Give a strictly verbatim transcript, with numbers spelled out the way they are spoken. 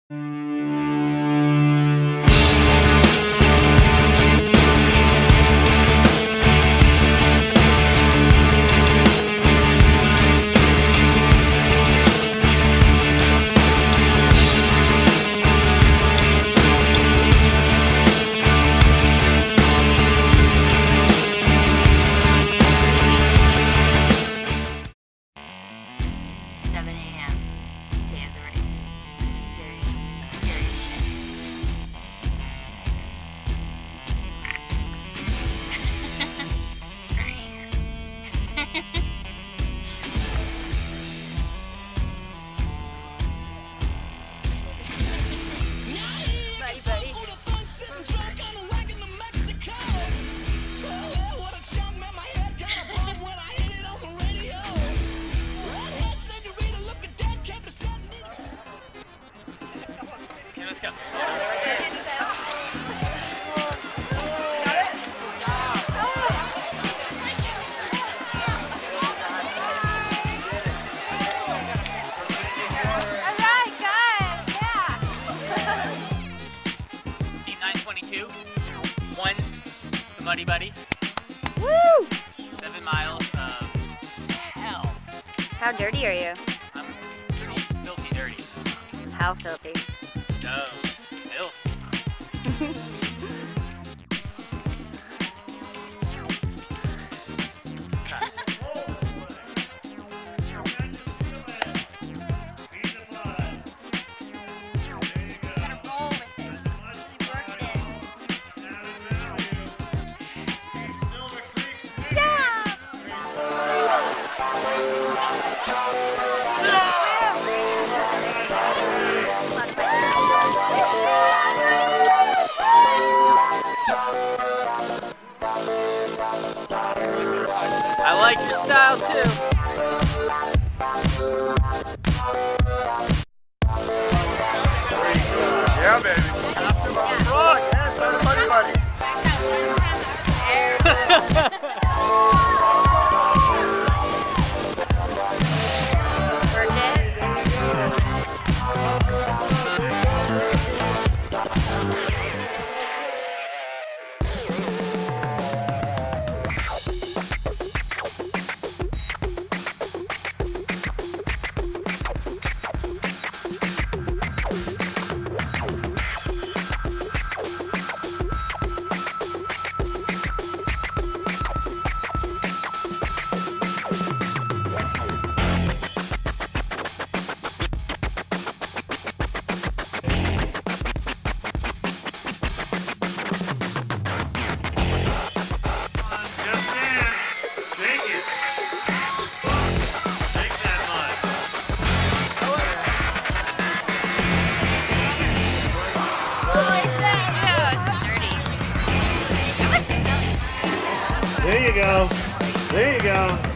seven A M day of the race. This is serious, serious shit. Buddy, buddy. Okay, let's go. Team nine twenty-two won the Muddy Buddies. Woo! Seven miles of hell. How dirty are you? I'm pretty filthy dirty. How filthy? So filthy. I like your style too. Yeah, baby. Costume on the front. Yes, everybody, buddy. There you go. There you go.